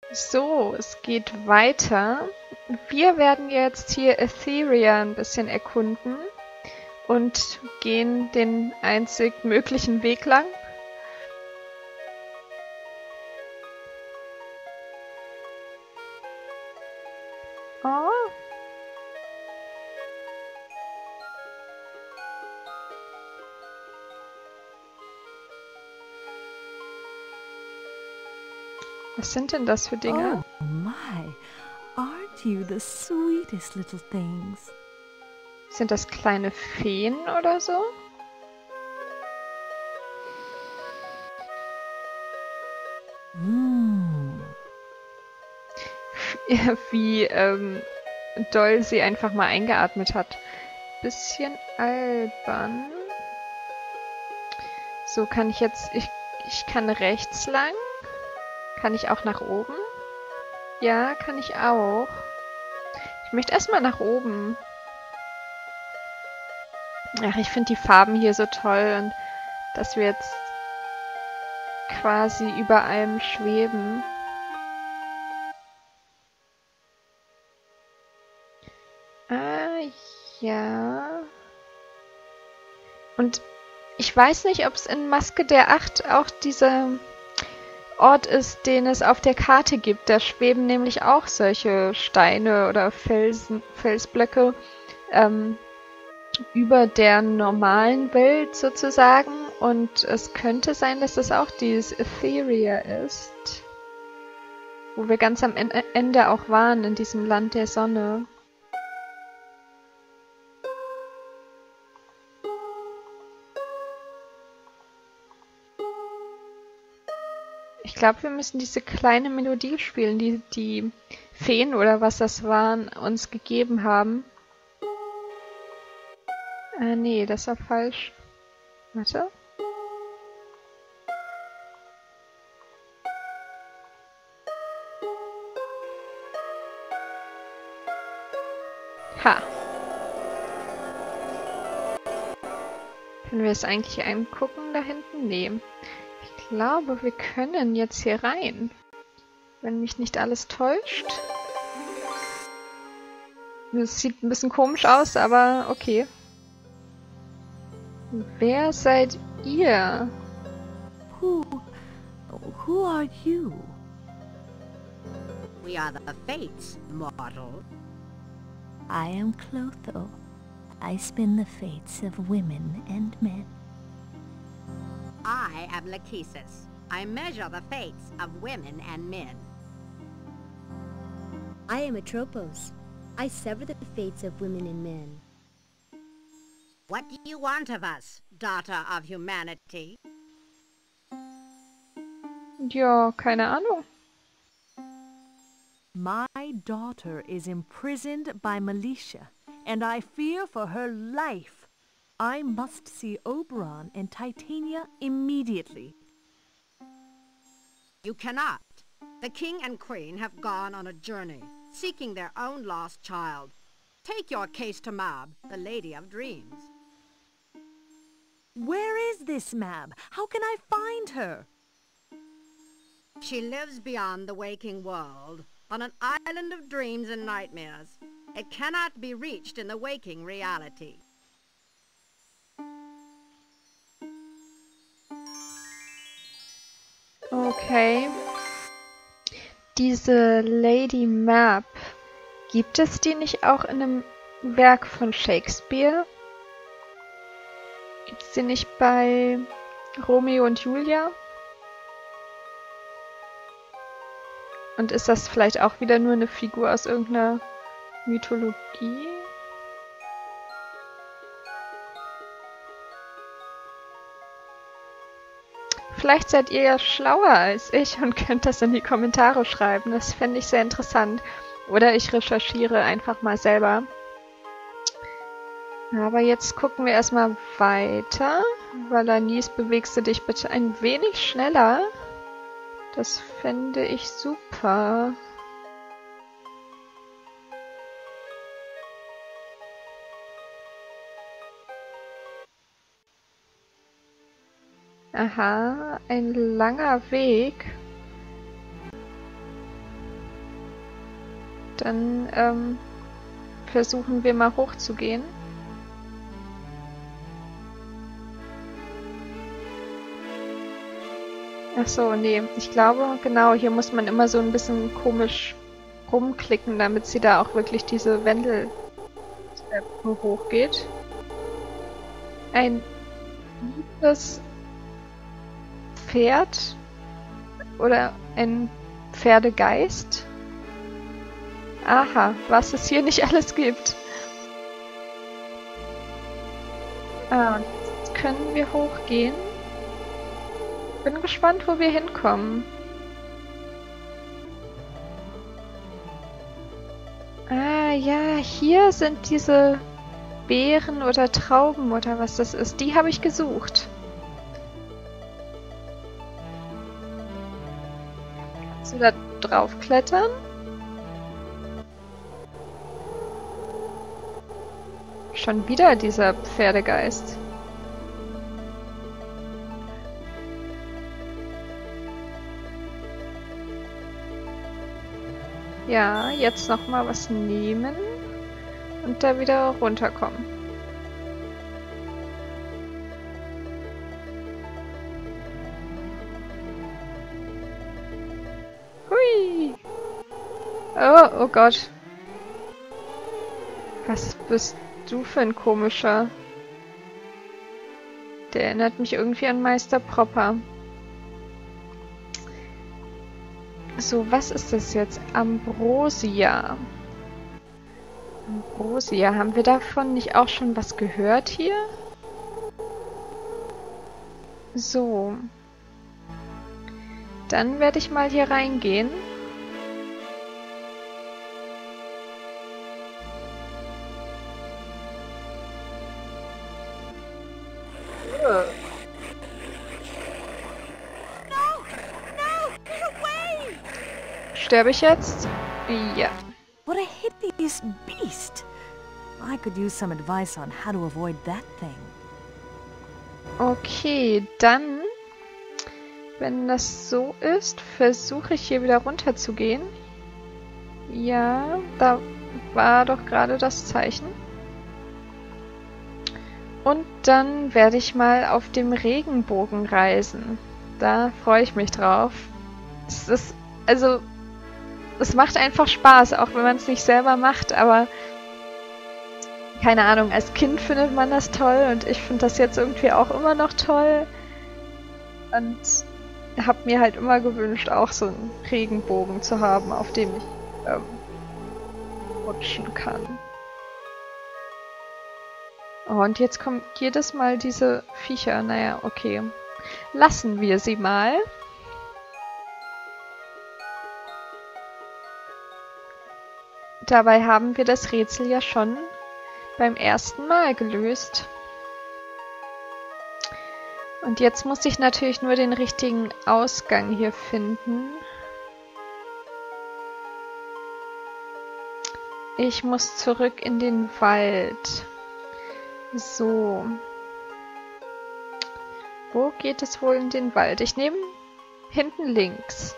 So, es geht weiter. Wir werden jetzt hier Etheria ein bisschen erkunden und gehen den einzig möglichen Weg lang. Oh. Was sind denn das für Dinge? Oh my, aren't you the sweetest little things? Sind das kleine Feen oder so? Wie doll sie einfach mal eingeatmet hat. Bisschen albern. So, kann ich jetzt... Ich kann rechts lang. Kann ich auch nach oben? Ja, kann ich auch. Ich möchte erstmal nach oben. Ach, ich finde die Farben hier so toll und dass wir jetzt quasi über allem schweben. Ah, ja. Und ich weiß nicht, ob es in Maske der Acht auch dieser Ort ist, den es auf der Karte gibt. Da schweben nämlich auch solche Steine oder Felsblöcke über der normalen Welt sozusagen. Und es könnte sein, dass das auch dieses Etheria ist. Wo wir ganz am Ende auch waren, in diesem Land der Sonne. Ich glaube, wir müssen diese kleine Melodie spielen, die die Feen oder was das waren, uns gegeben haben. Nee, das war falsch. Warte. Ha. Können wir es eigentlich angucken da hinten? Nee. Ich glaube, wir können jetzt hier rein. Wenn mich nicht alles täuscht. Das sieht ein bisschen komisch aus, aber okay. Wer seid ihr? Who are you? We are the Fates, mortal. I am Clotho. I spin the fates of women and men. I am Lachesis. I measure the fates of women and men. I am Atropos. I sever the fates of women and men. What do you want of us, daughter of humanity? Ja, keine Ahnung. My daughter is imprisoned by Militia, and I fear for her life. I must see Oberon and Titania immediately. You cannot. The king and queen have gone on a journey, seeking their own lost child. Take your case to Mab, the Lady of Dreams. Where is this Mab? How can I find her? She lives beyond the waking world, on an island of dreams and nightmares. It cannot be reached in the waking reality. Okay. Diese Lady Mab, gibt es die nicht auch in einem Werk von Shakespeare? Gibt es die nicht bei Romeo und Julia? Und ist das vielleicht auch wieder nur eine Figur aus irgendeiner Mythologie? Vielleicht seid ihr ja schlauer als ich und könnt das in die Kommentare schreiben. Das fände ich sehr interessant. Oder ich recherchiere einfach mal selber. Aber jetzt gucken wir erstmal weiter. Valanis, bewegst du dich bitte ein wenig schneller? Das fände ich super. Aha, ein langer Weg. Dann versuchen wir mal hochzugehen. Ach so, nee. Ich glaube, genau, hier muss man immer so ein bisschen komisch rumklicken, damit sie da auch wirklich diese Wendeltreppe hochgeht. Ein liebes Pferd oder ein Pferdegeist. Aha, was es hier nicht alles gibt. Ah, und jetzt können wir hochgehen. Bin gespannt, wo wir hinkommen. Ah ja, hier sind diese Beeren oder Trauben oder was das ist. Die habe ich gesucht. Kannst du da drauf klettern? Schon wieder dieser Pferdegeist. Ja, jetzt nochmal was nehmen und da wieder runterkommen. Hui! Oh Gott. Was bist du für ein komischer? Der erinnert mich irgendwie an Meister Propper. So, was ist das jetzt? Ambrosia. Ambrosia. Haben wir davon nicht auch schon was gehört hier? So. Dann werde ich mal hier reingehen. Sterbe ich jetzt? Ja. What a hideous beast! I could use some advice on how to avoid that thing. Okay, dann, wenn das so ist, versuche ich hier wieder runter zu gehen. Ja, da war doch gerade das Zeichen. Und dann werde ich mal auf dem Regenbogen reisen. Da freue ich mich drauf. Es ist, also, es macht einfach Spaß, auch wenn man es nicht selber macht, aber keine Ahnung, als Kind findet man das toll und ich finde das jetzt irgendwie auch immer noch toll und habe mir halt immer gewünscht, auch so einen Regenbogen zu haben, auf dem ich rutschen kann. Oh, und jetzt kommt jedes Mal diese Viecher. Naja, okay. Lassen wir sie mal. Dabei haben wir das Rätsel ja schon beim ersten Mal gelöst. Und jetzt muss ich natürlich nur den richtigen Ausgang hier finden. Ich muss zurück in den Wald. So. Wo geht es wohl in den Wald? Ich nehme hinten links.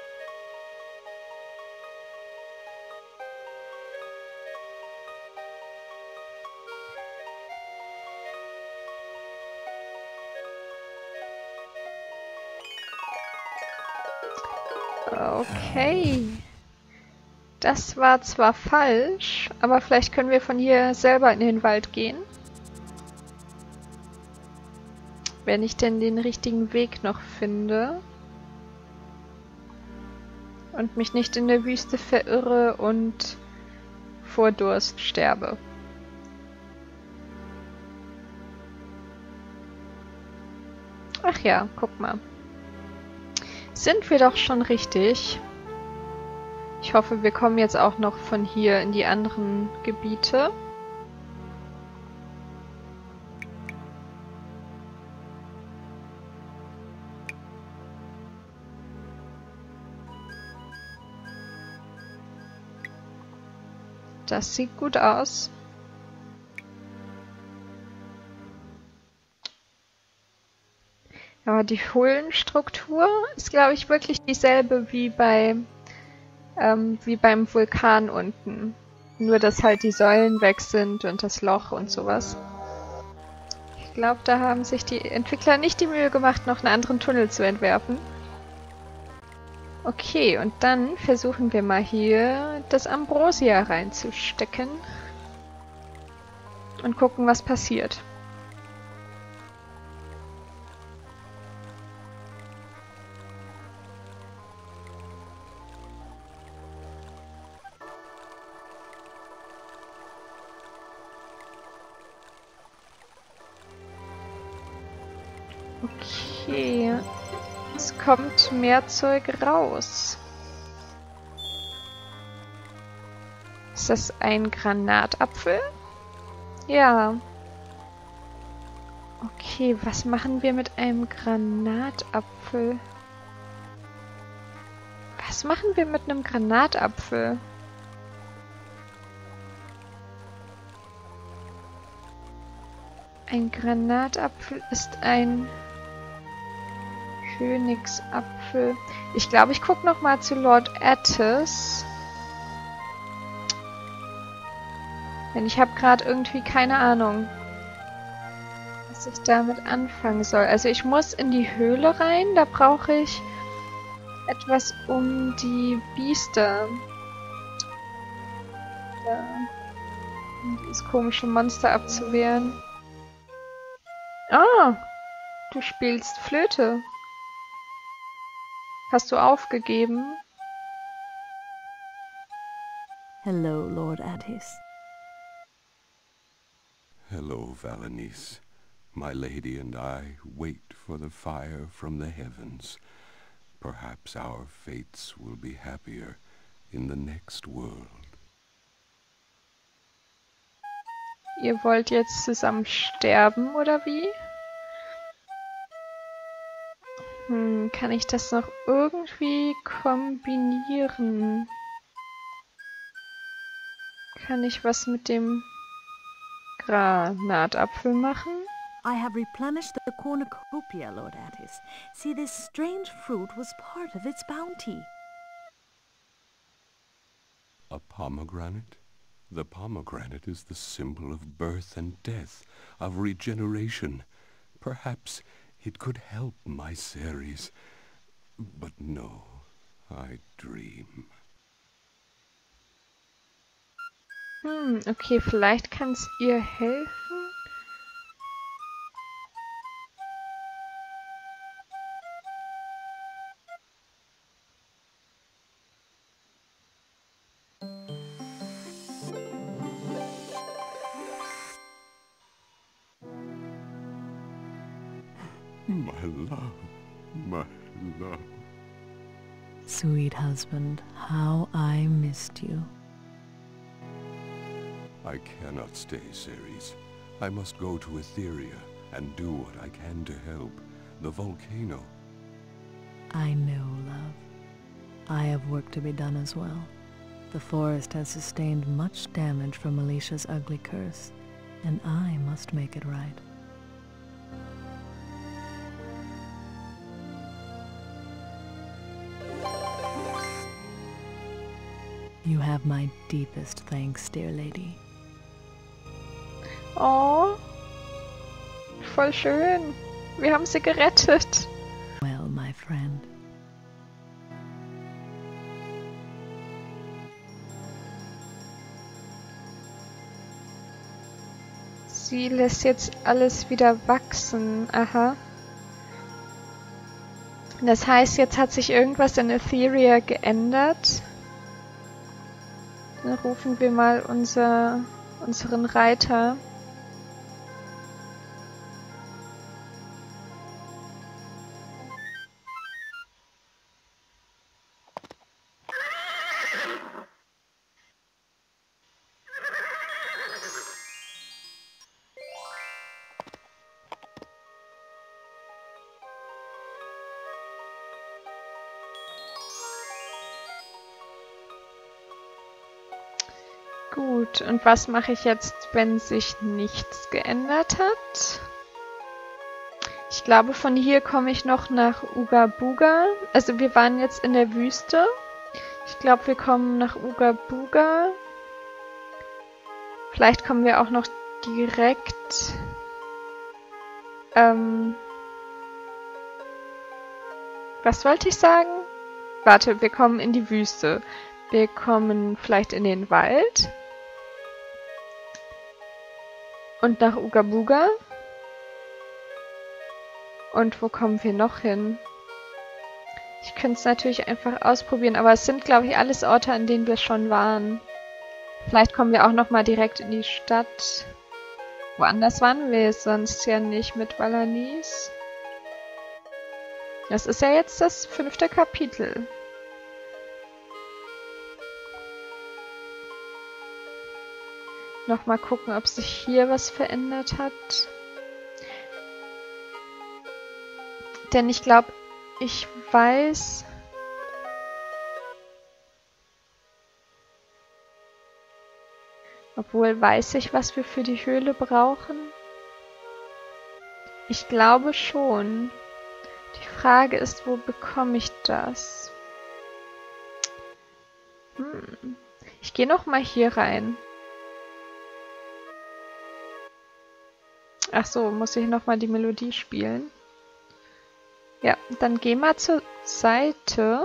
Okay. Das war zwar falsch, aber vielleicht können wir von hier selber in den Wald gehen. Wenn ich denn den richtigen Weg noch finde. Und mich nicht in der Wüste verirre und vor Durst sterbe. Ach ja, guck mal. Sind wir doch schon richtig. Ich hoffe, wir kommen jetzt auch noch von hier in die anderen Gebiete. Das sieht gut aus. Aber die Höhlenstruktur ist, glaube ich, wirklich dieselbe wie bei wie beim Vulkan unten. Nur, dass halt die Säulen weg sind und das Loch und sowas. Ich glaube, da haben sich die Entwickler nicht die Mühe gemacht, noch einen anderen Tunnel zu entwerfen. Okay, und dann versuchen wir mal hier das Ambrosia reinzustecken. Und gucken, was passiert. Okay, es kommt mehr Zeug raus. Ist das ein Granatapfel? Ja. Okay, was machen wir mit einem Granatapfel? Was machen wir mit einem Granatapfel? Ein Granatapfel ist ein Königsapfel. Ich glaube, ich gucke noch mal zu Lord Attis. Denn ich habe gerade irgendwie keine Ahnung, was ich damit anfangen soll. Also ich muss in die Höhle rein. Da brauche ich etwas, um die Biester, um dieses komische Monster abzuwehren. Ah, du spielst Flöte. Hast du aufgegeben? Hello, Lord Attis. Hello, Valanice. My lady and I wait for the fire from the heavens. Perhaps our fates will be happier in the next world. Ihr wollt jetzt zusammen sterben, oder wie? Kann ich das noch irgendwie kombinieren? Kann ich was mit dem Granatapfel machen? I have replenished the cornucopia, Lord Attis. See, this strange fruit was part of its bounty. A pomegranate? The pomegranate is the symbol of birth and death, of regeneration. Perhaps it could help my Ceres. But no, I dream. Okay, vielleicht kann es ihr helfen. My love, my love. Sweet husband, how I missed you. I cannot stay, Ceres. I must go to Etheria and do what I can to help. The volcano. I know, love. I have work to be done as well. The forest has sustained much damage from Melicia's ugly curse, and I must make it right. You have my deepest thanks, dear lady. Oh, voll schön. Wir haben sie gerettet. Well, my friend. Sie lässt jetzt alles wieder wachsen. Aha. Das heißt, jetzt hat sich irgendwas in Etheria geändert. Dann rufen wir mal unseren Reiter. Gut, und was mache ich jetzt, wenn sich nichts geändert hat? Ich glaube, von hier komme ich noch nach Uga Buga. Also wir waren jetzt in der Wüste. Ich glaube, wir kommen nach Uga Buga. Vielleicht kommen wir auch noch direkt... was wollte ich sagen? Warte, wir kommen in die Wüste. Wir kommen vielleicht in den Wald. Und nach Uga Buga. Und wo kommen wir noch hin? Ich könnte es natürlich einfach ausprobieren, aber es sind, glaube ich, alles Orte, an denen wir schon waren. Vielleicht kommen wir auch nochmal direkt in die Stadt. Woanders waren wir sonst ja nicht mit Valanis. Das ist ja jetzt das 5. Kapitel. Nochmal gucken, ob sich hier was verändert hat. Denn ich glaube, ich weiß... Obwohl, weiß ich, was wir für die Höhle brauchen? Ich glaube schon. Die Frage ist, wo bekomme ich das? Ich gehe noch mal hier rein. Ach so, muss ich noch mal die Melodie spielen? Ja, dann geh mal zur Seite.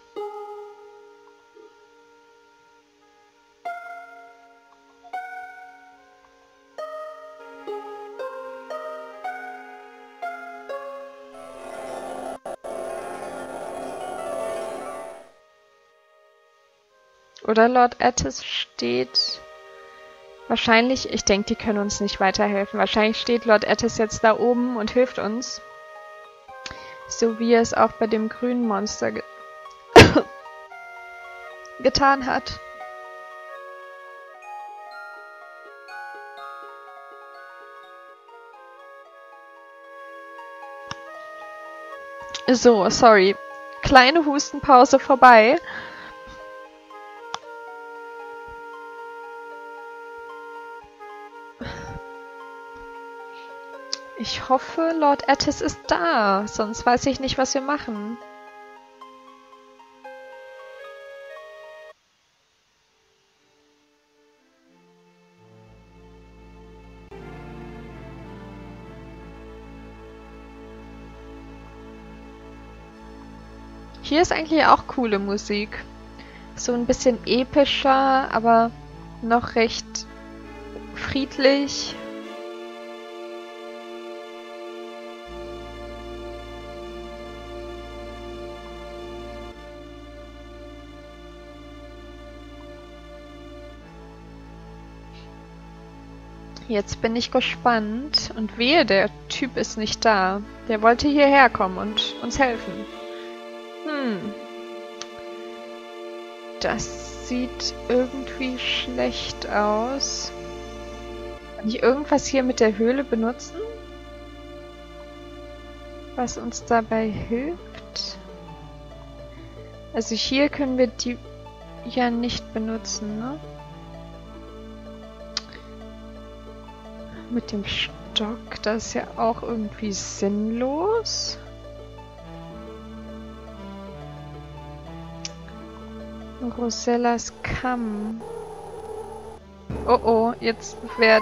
Oder Lord Attis steht... Wahrscheinlich, ich denke, die können uns nicht weiterhelfen. Wahrscheinlich steht Lord Attis jetzt da oben und hilft uns. So wie er es auch bei dem grünen Monster getan hat. So, sorry. Kleine Hustenpause vorbei. Ich hoffe, Lord Attis ist da, sonst weiß ich nicht, was wir machen. Hier ist eigentlich auch coole Musik. So ein bisschen epischer, aber noch recht friedlich. Jetzt bin ich gespannt. Und wehe, der Typ ist nicht da. Der wollte hierher kommen und uns helfen. Das sieht irgendwie schlecht aus. Kann ich irgendwas hier mit der Höhle benutzen? Was uns dabei hilft? Also hier können wir die ja nicht benutzen, ne? Mit dem Stock, das ist ja auch irgendwie sinnlos. Rosellas Kamm. Oh oh, jetzt wird...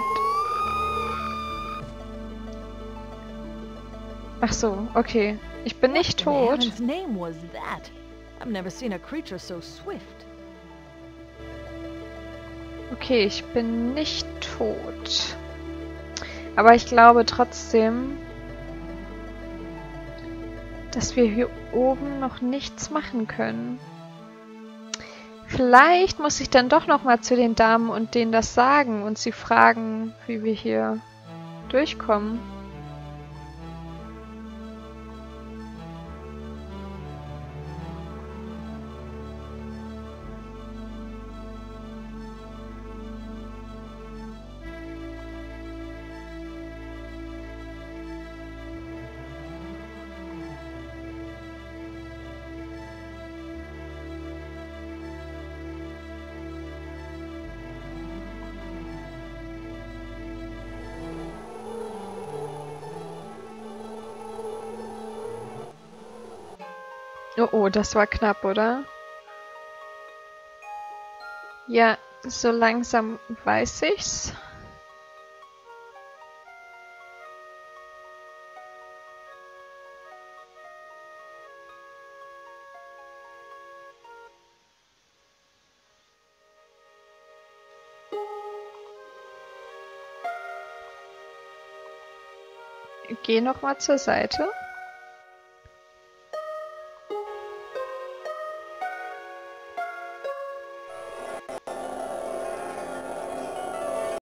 Ach so, okay. Ich bin nicht tot. Okay, ich bin nicht tot. Aber ich glaube trotzdem, dass wir hier oben noch nichts machen können. Vielleicht muss ich dann doch nochmal zu den Damen und denen das sagen und sie fragen, wie wir hier durchkommen. Oh, oh, das war knapp, oder? Ja, so langsam weiß ich's. Geh noch mal zur Seite.